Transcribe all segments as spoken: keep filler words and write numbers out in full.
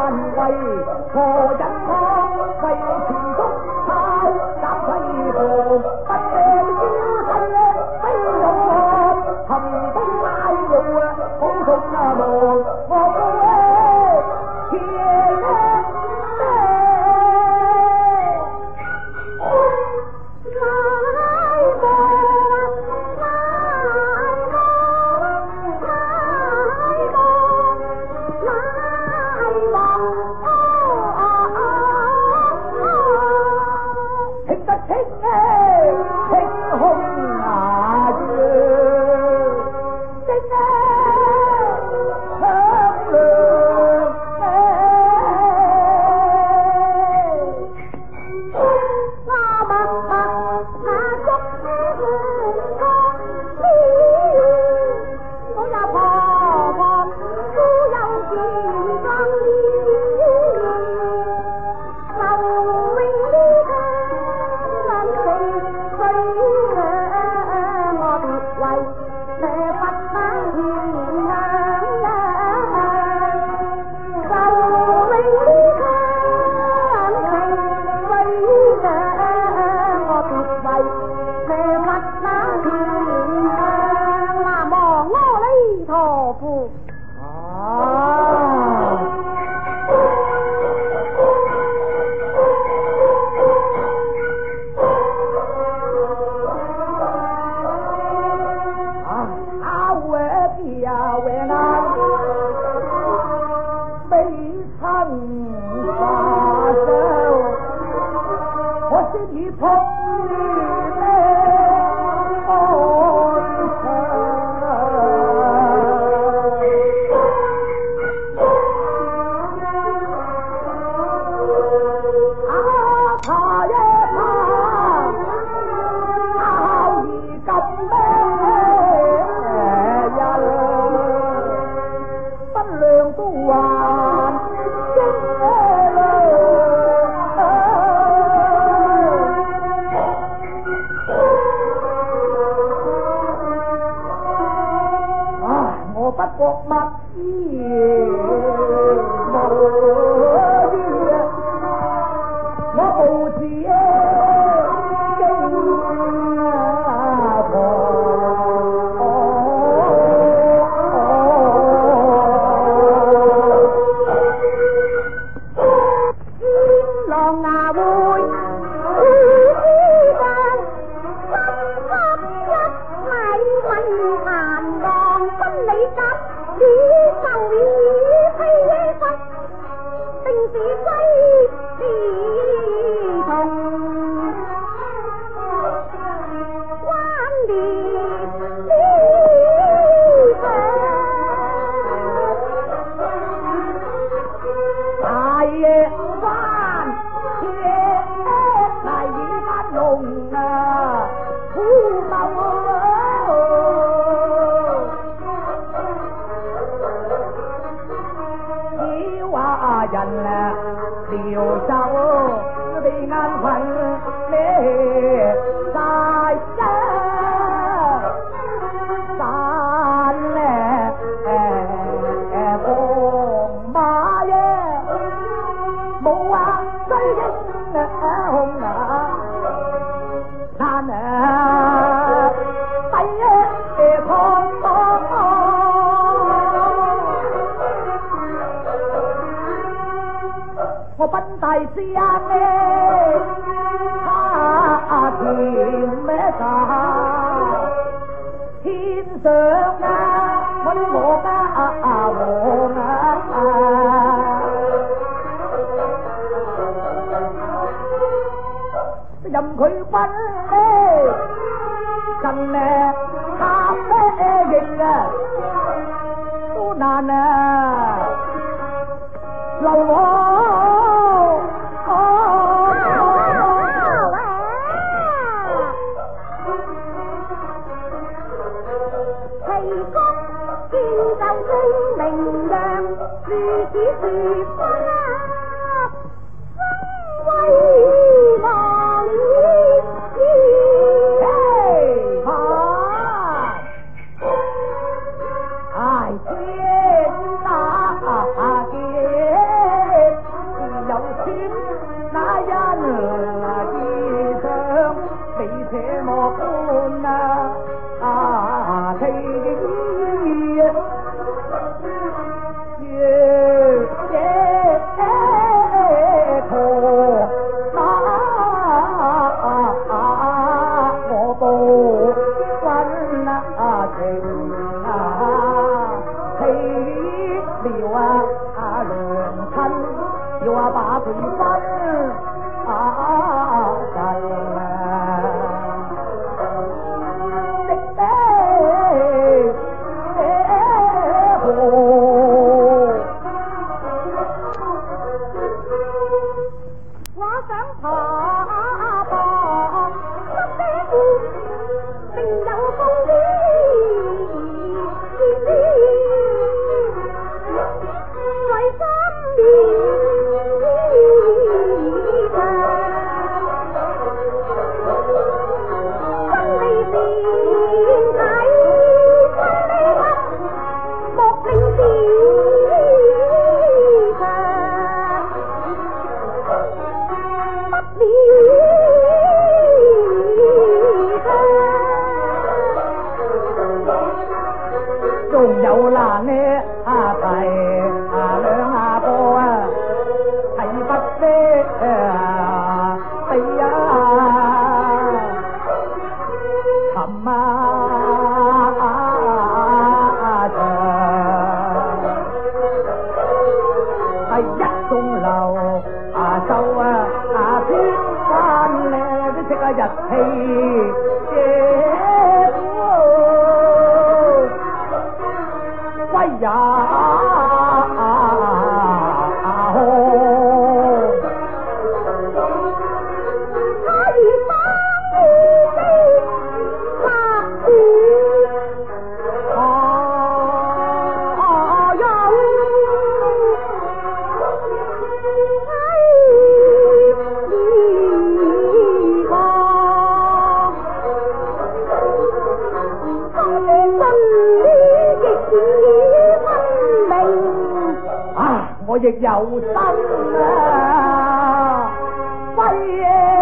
为何人我为全中靠甲西河，不借招身非用我，含风拉路啊，好送啊路，我天要啊把佢分啊陣啊！食咩我想爬爬濕些褲，定有風在心面。仲有嗱呢啊提啊兩下個啊提不識啊地啊琴啊係一棟樓啊就啊啊天翻咧都識啊日氣喂呀好，可以幫你發現啊有呢個真理我亦有心啊，喂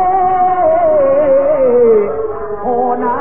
看啊！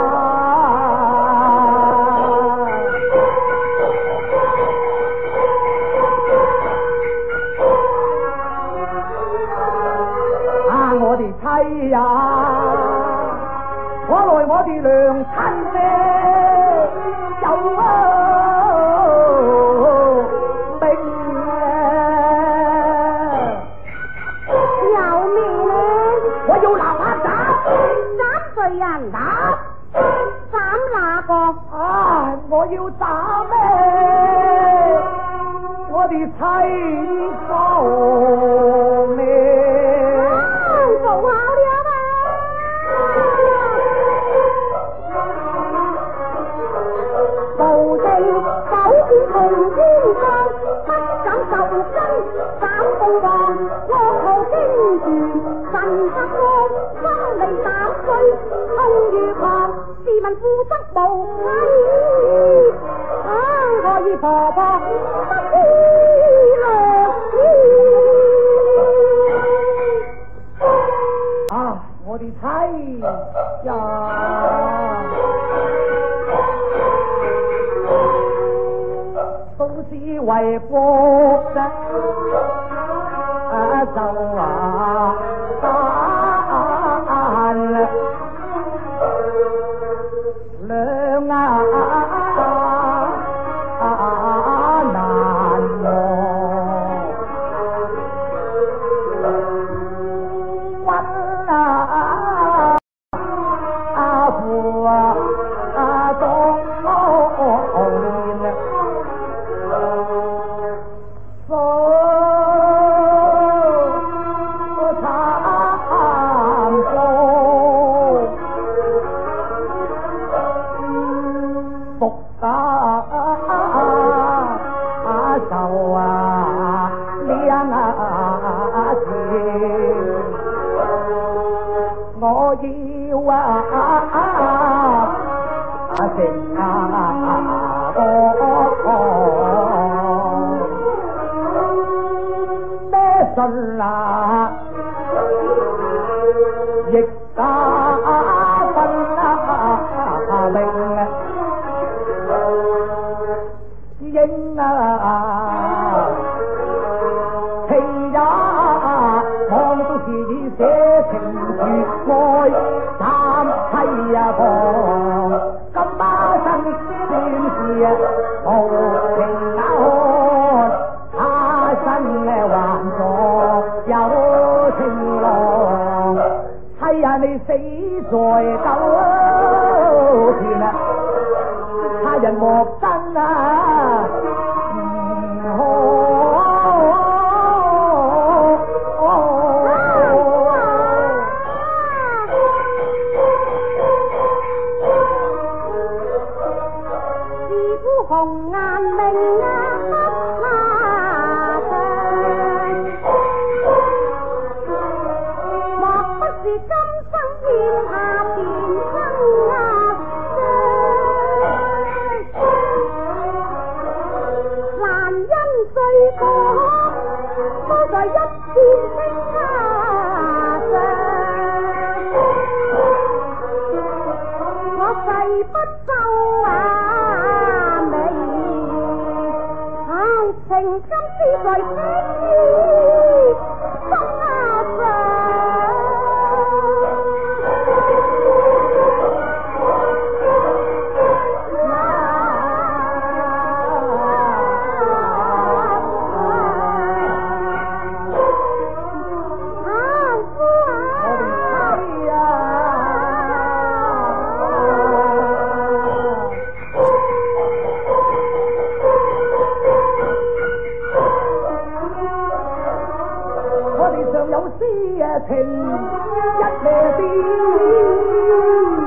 啊，我哋妻呀，可來我哋娘親呢，有啊！人打斬哪個？啊！我要打咩？我哋妻房咩？做好了嘛！無地九天同天降，不敢受身斬鳳凰，惡號驚住神黑光，心裏膽碎。痛如狂，試問夫則無妻，啊！我以婆婆不知良醫，啊！我哋妻呀，都是為國啫，啊就啊單啦。娘啊難忘，溫啊父啊當年父慘過福啊就啊兩啊字，我要啊食啊多咩信啊，亦打分啊明。應啊，其也望到是以寫情如愛斬妻啊旁，今把身算是無情眼看，他身還在。 你死在九田啊，他人莫生啊！ 红颜明啊，莫不是今生欠下前生啊！难因岁过，都在一片青花上，我誓不收啊！情今是在天意心啊上， 有詩情一夜邊。